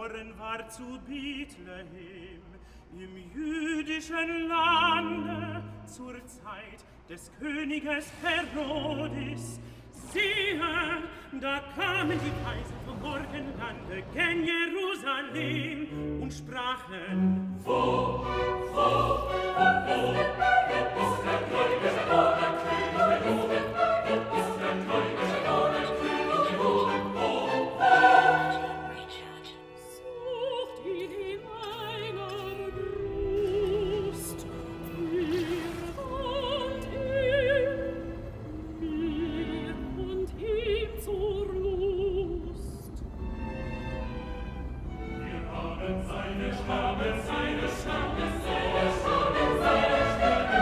geboren war zu Bethlehem, im jüdischen Lande, zur Zeit des Königes Herodes. Siehe, da kamen die Kaiser vom Morgenlande gen Jerusalem und sprachen: Wo ist der König geboren, König der Juden? Wo ist der König geboren, König der Juden? Wo? Sucht ihn in meiner Brust, mir und ihm zur Lust. Wir haben seine Stamme, seine Stamme, seine Stamme, seine Stamme,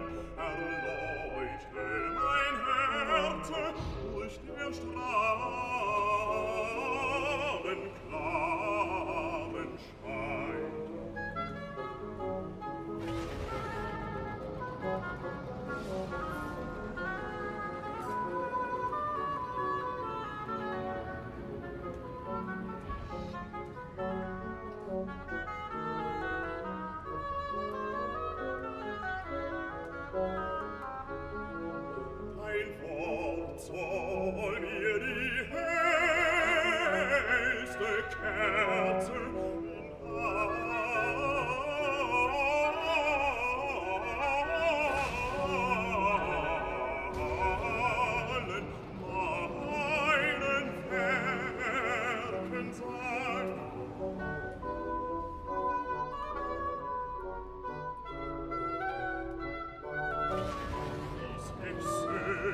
Durch der Strahl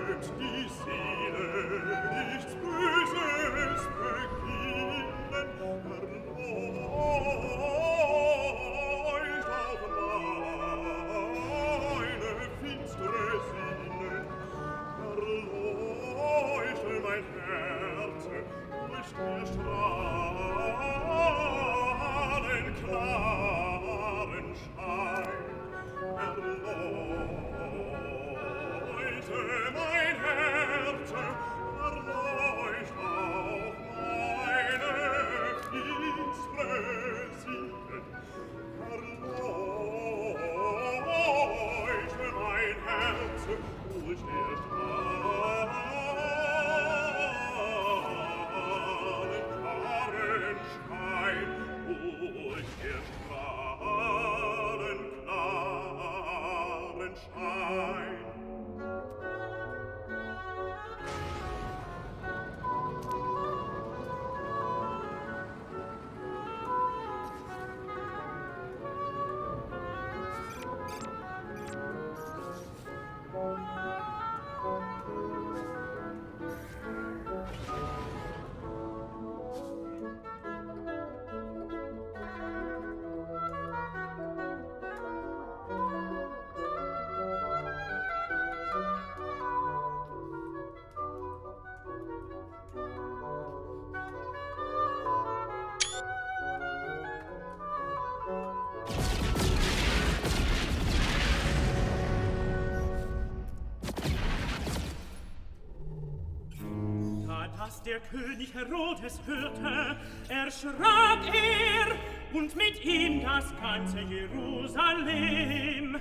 Als der König Herodes hörte, erschrak er und mit ihm das ganze Jerusalem.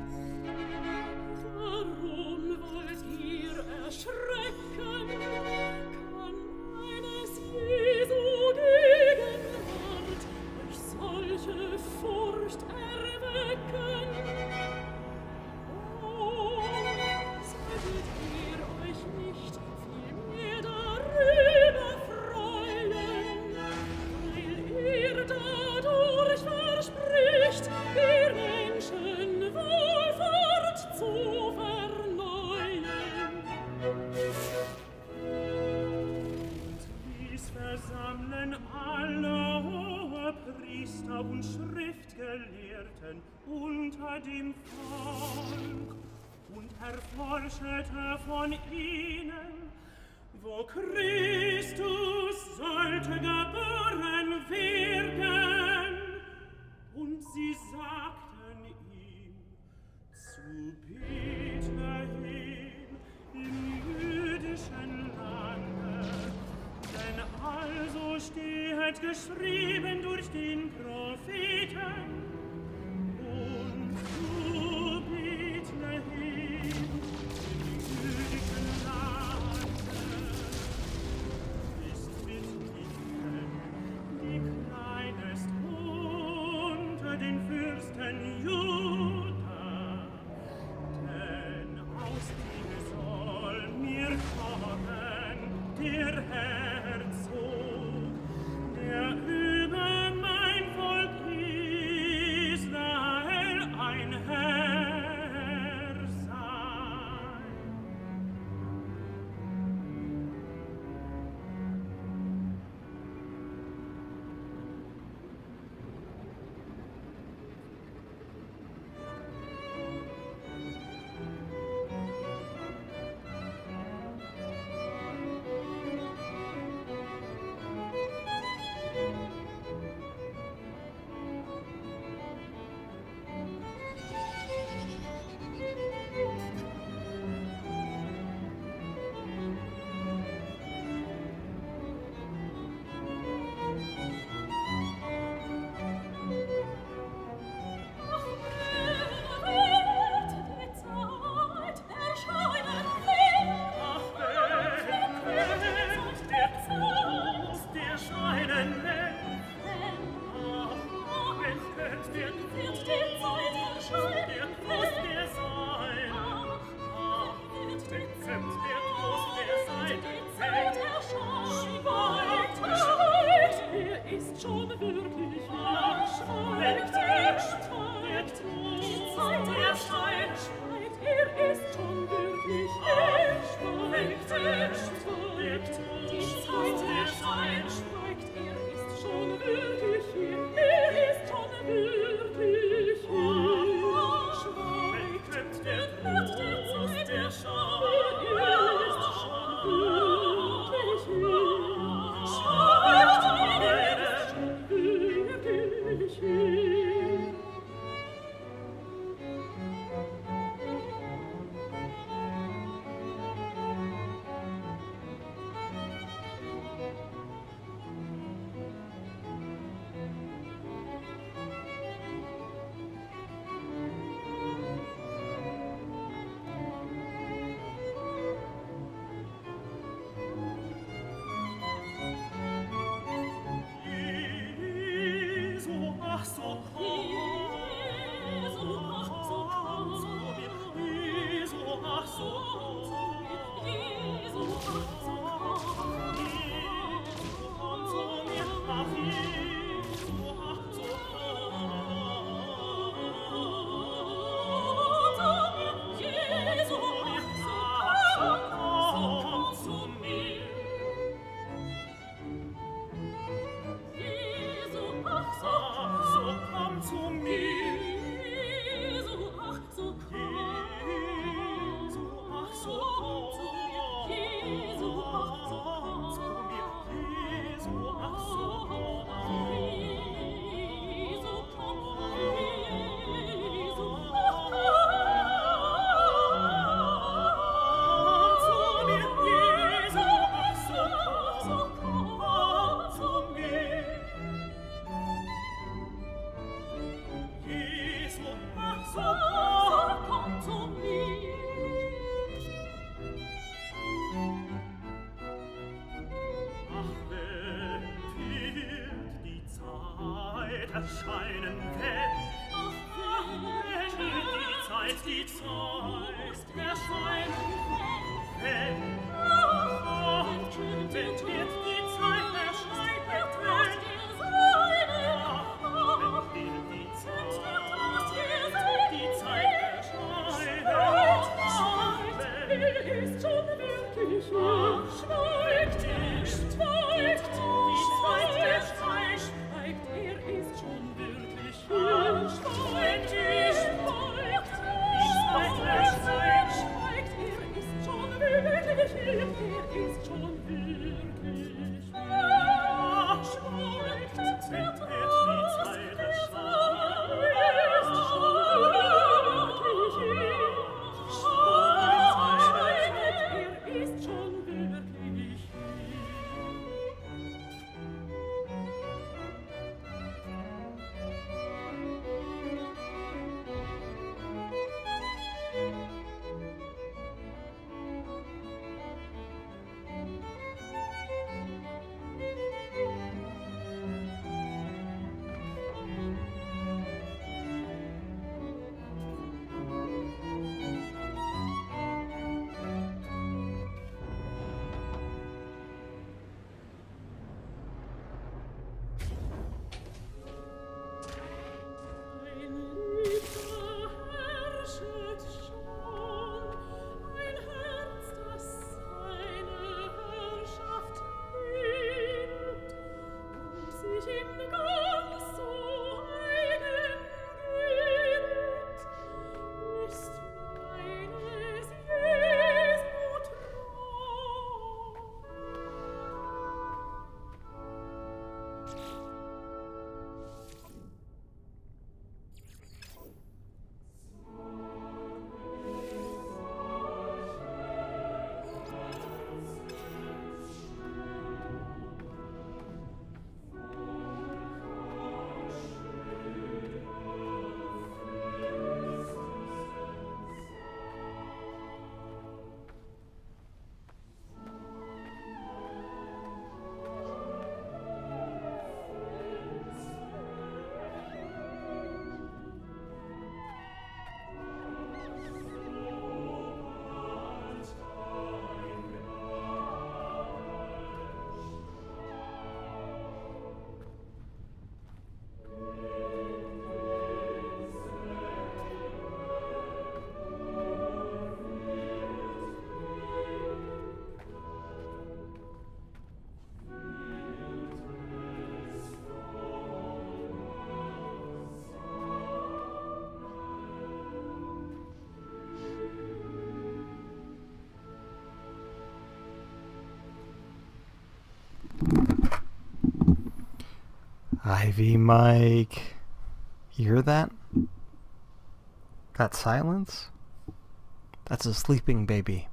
Warum wollt ihr erschrecken? Kann eines Jesu Gegenwart euch solche Furcht erwecken? Oh, solltet ihr euch nicht vielmehr darüber freuen, weil ihr dadurch verspricht, die Menschen Wohlfahrt zu verneuern. Und dies versammeln alle Hohepriester und Schriftgelehrten unter dem Volk und erforschete von ihnen, wo Christus sollte geboren werden. Und sie sagten ihm, zu Bethlehem im jüdischen Lande, denn also steht geschrieben durch den Propheten. Und zu Bethlehem im jüdischen Lande ist Bethlehem, die kleinest unter den Fürsten Juda, denn aus ihm soll mir kommen der Herzog, der über mein Volk Israel ein Herr sei. Er ist schon wirklich erscheinen, wenn die Zeit erscheinen, wenn wird die Zeit erscheinen, ist schon wirklich schweigt ist schon wirklich schweigt ist schon wirklich Ivy Mike. You hear that? That silence? That's a sleeping baby.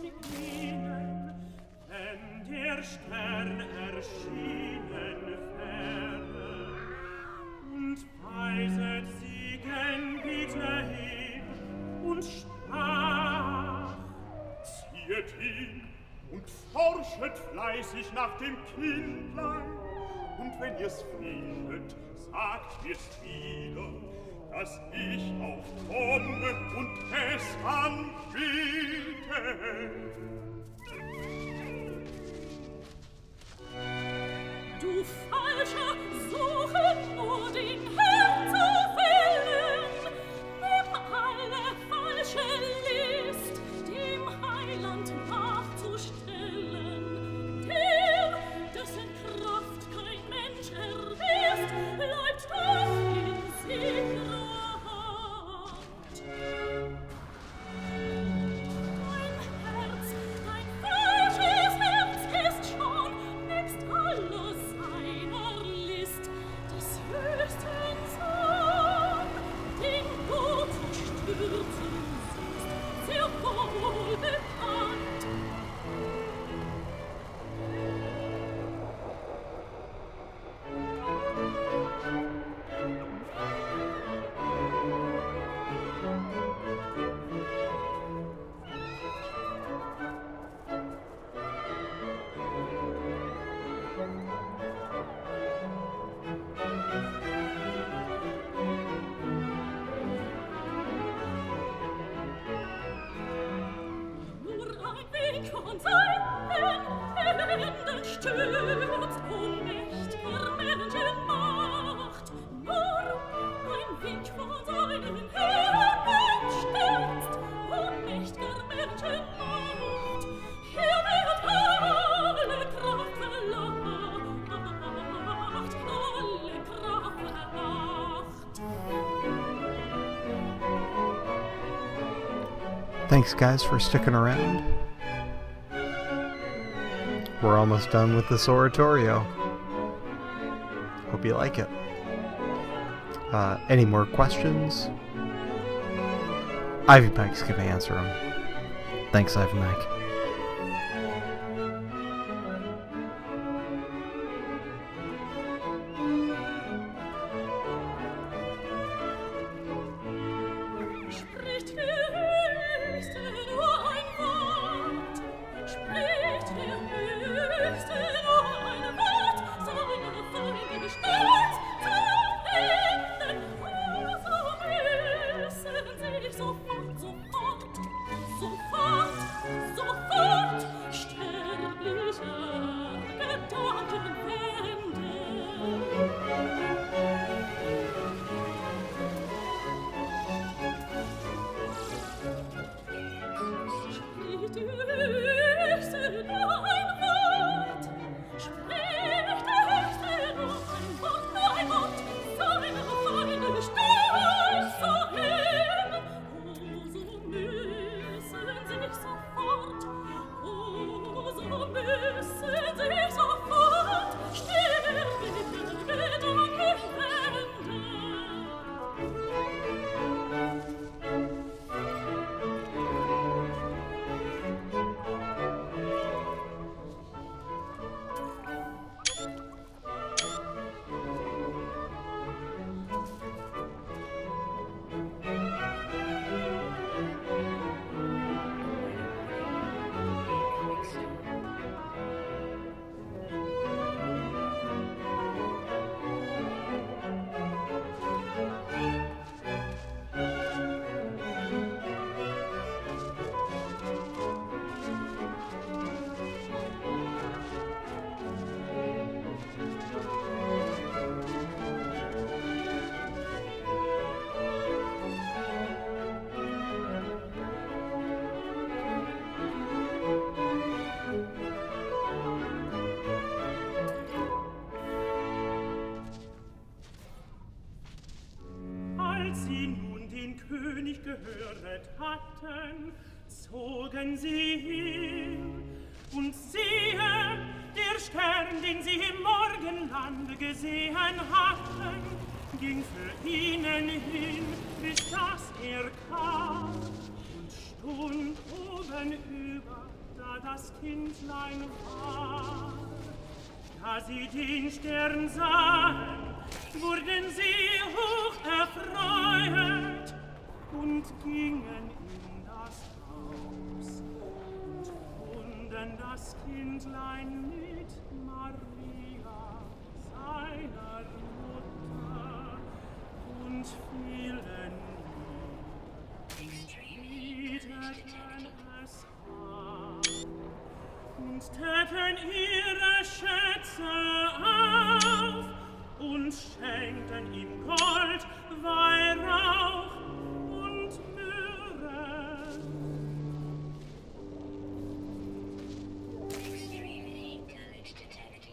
ihnen, wenn der Stern erschienen wäre, und weiset sie gen bitte hin und sprach: Ziehet hin und forschet fleißig nach dem Kindlein, und wenn ihr's findet, sagt mir's wieder, dass ich auch komme und es anbiete. Du Falscher, suche nur den Herrn zu fällen, nimm alle falsche List, dem Heiland nachzustellen, der, dessen Kraft kein Mensch erwisst, bleibt doch in sicherer Hand. Dein falsches Herz ist schon nebst aller seiner List des höchsten Sohn, den du zu stürzen siehst, sehr wohl bekannt. Nur ein Wink von seinen Händen stürzt unmächtiger Menschenmacht. Nur ein Wink von seinen Händen stürzt unmächtiger Menschenmacht. Hier wird alle Kraft verlacht, alle Kraft verlacht. Thanks, guys, for sticking around. We're almost done with this oratorio. Hope you like it. Any more questions? Ivy Mike's gonna answer them. Thanks, Ivy Mike. Spricht der Höchste nur ein Wort, spricht der Höchste nur ein Wort, seine Feinde stolz zu finden, so müssen sich sofort, sterblicher Gedanken wenden. Spricht der Höchste nur ein Wort, spricht der Höchste nur ein Wort, seine Feinde stolz zu hin, so müssen sich sofort, sterbliche Gedanken wenden. Als sie nun den König gehöret hatten, zogen sie hin, und siehe, der Stern, den sie im Morgenlande gesehen hatten, ging für ihnen hin, bis dass er kam, und stund oben über da das Kindlein war. Da sie den Stern sahen, wurden sie hoch erfreut und gingen in das Haus und funden das Kindlein mit Maria, seiner Mutter, und fielen es an und täten ihre Schätze auf und schenkten ihm Gold, Weihrauch und Myrrhe. Extremely damage detected.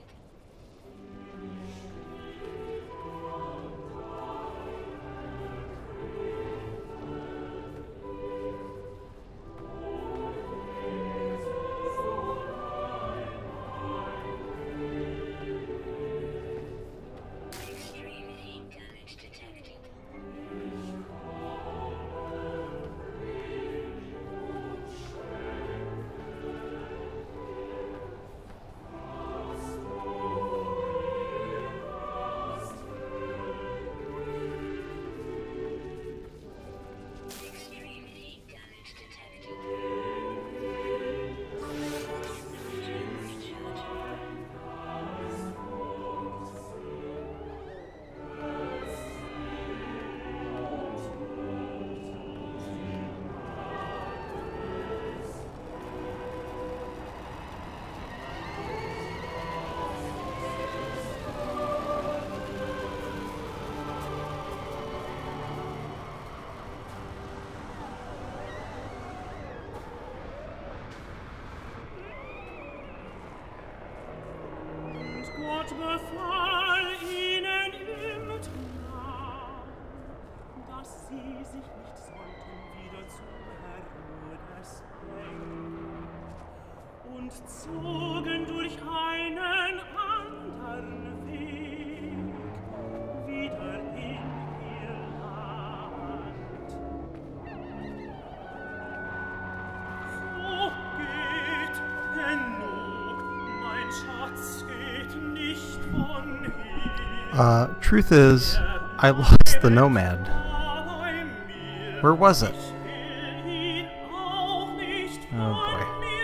Gott befahl ihnen im Traum, dass sie sich nicht sollten wieder zu Herodes bringen, und zogen durch einen anderen Weg wieder in ihr Land. So geht genug, mein Schatz geht nicht von hier. Truth is, I lost the Nomad. Where was it? Oh boy.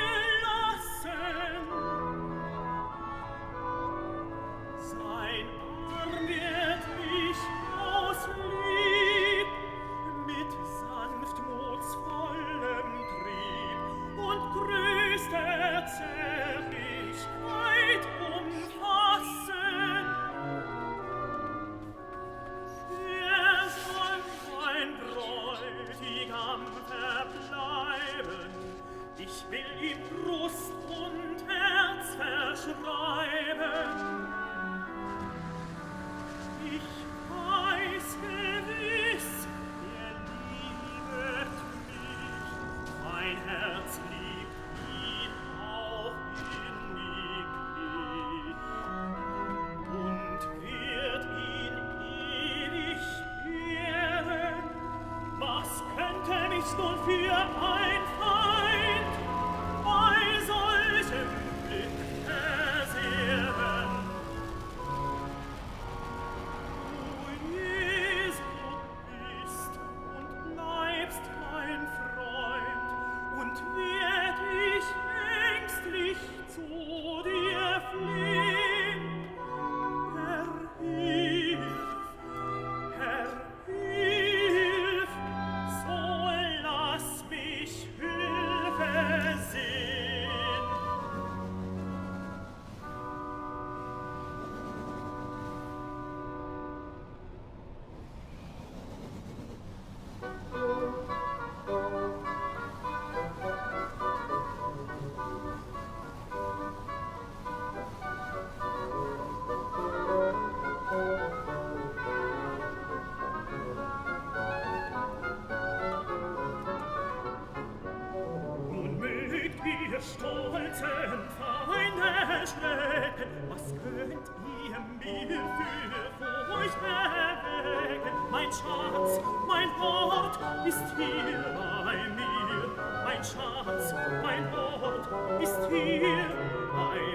Ich will ihm Brust und Herz verschreiben. Ich weiß gewiss, er liebet mich. Mein Herz liebt ihn auch innig und wird ihn ewig ehren. Was könnte mich nun für ein Feind bei solchem Glück versehren? Du, Jesu, bist und bleibst mein Freund, und werd ich ängstlich zu dir flehen. Herr, hilf, so lass mich Hilfe sehen. Nun mögt ihr stolzen Feinde schrecken, was könnt ihr mir für Furcht erwecken? Mein Schatz, mein Hort ist hier bei mir, mein Schatz, mein Hort ist hier bei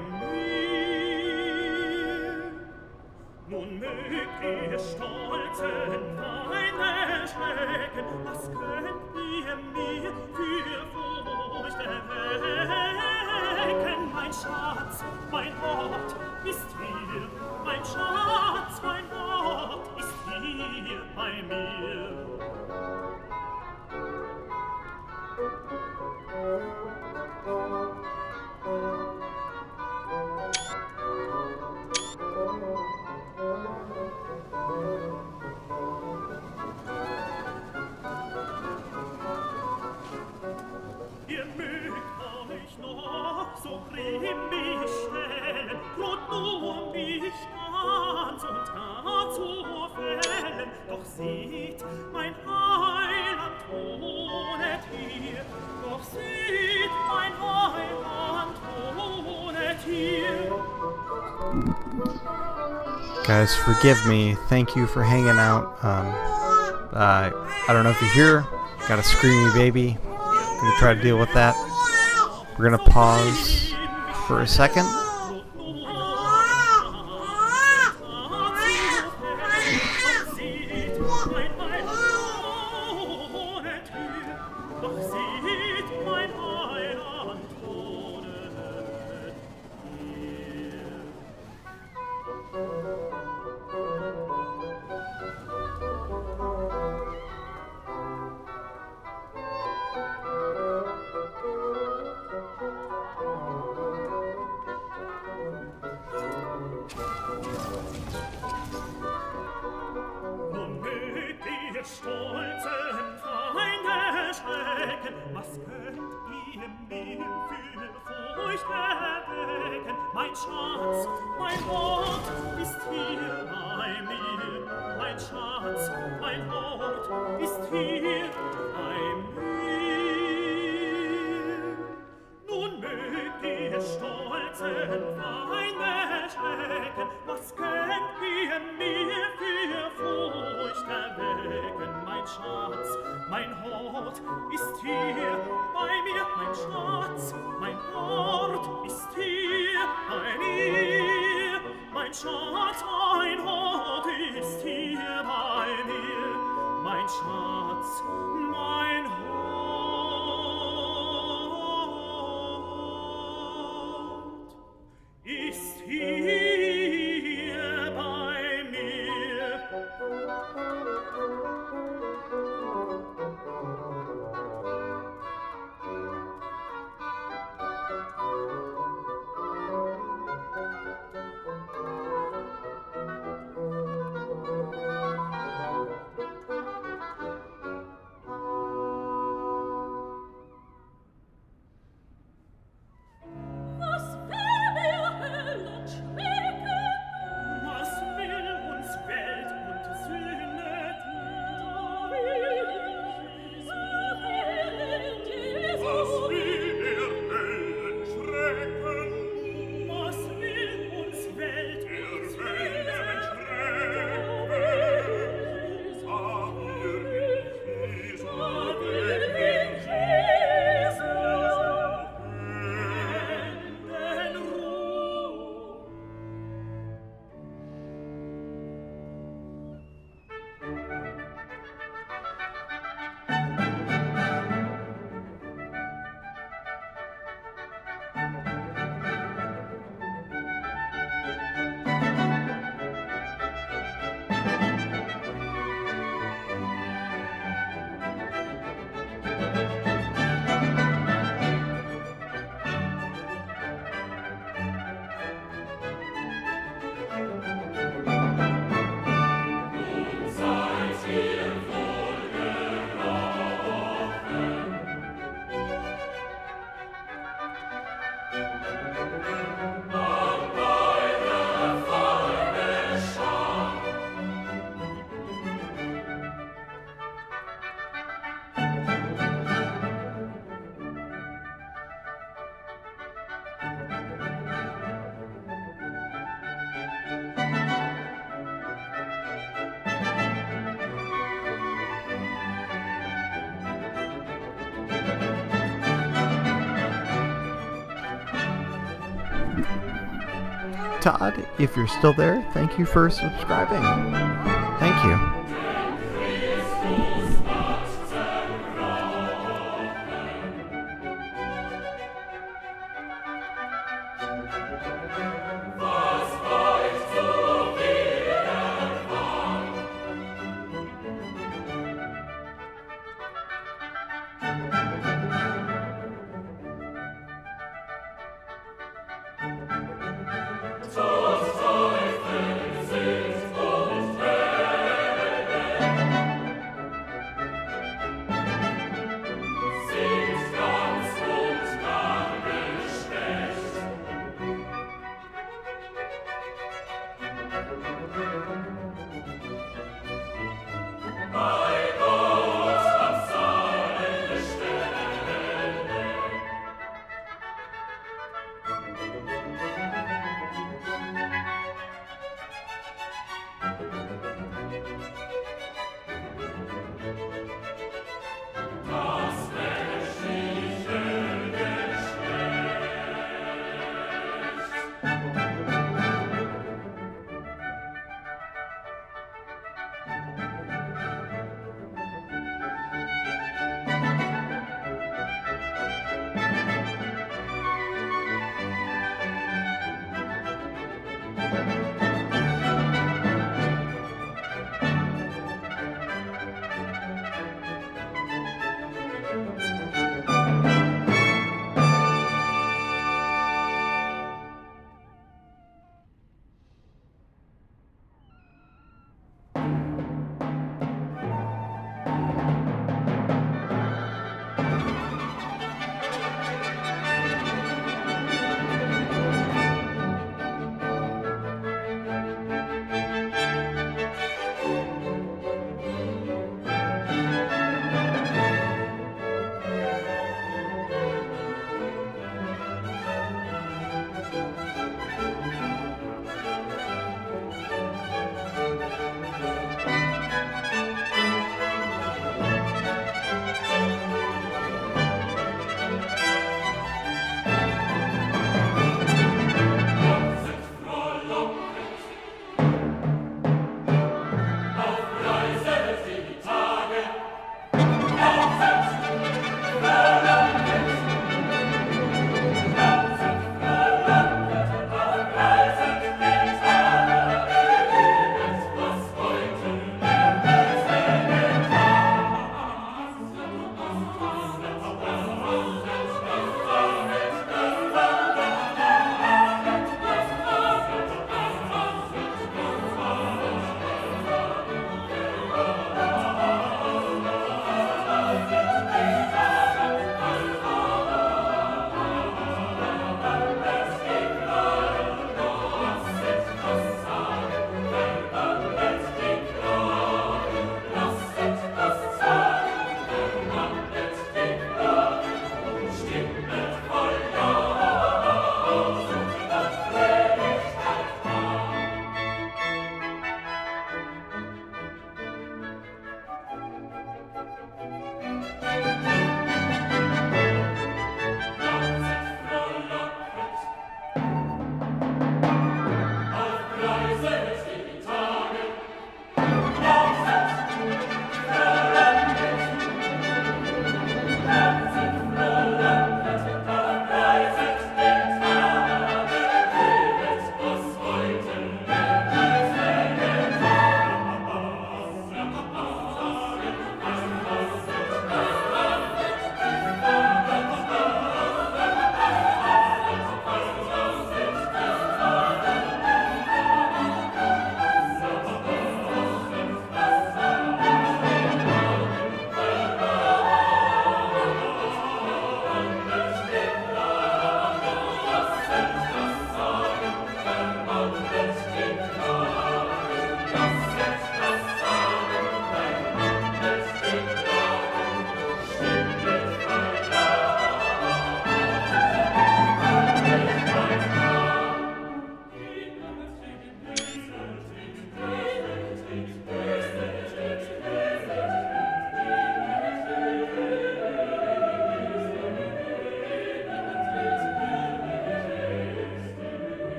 mir. Nun mögt ihr stolzen Feinde schrecken, was könnt ihr mir für Furcht erwecken? Mein Schatz, mein Hort ist hier, mein Schatz, mein Hort ist hier bei mir. Ihr mögt euch noch so grimmig stellen, droht nur mich ganz und gar zu fällen. Doch seht, mein Heiland wohnet hier, doch seht, mein Heiland wohnet hier. Guys, forgive me. Thank you for hanging out. I don't know if you hear. Got a screamy baby. Gonna try to deal with that. We're gonna pause for a second. Stolzen Feinde schrecken, was könnt ihr mir für Furcht erwecken? Mein Schatz, mein Hort ist hier bei mir. Mein Schatz, mein Hort ist hier bei mir. Nun mögt ihr stolzen Feinde schrecken, was könnt ihr mir für Furcht erwecken? Mein Schatz, mein Hort ist hier bei mir. Mein Schatz, mein Hort ist hier bei mir. Mein Schatz, mein Hort ist hier bei mir. Mein Schatz, mein Hort. Todd, if you're still there, thank you for subscribing. Thank you.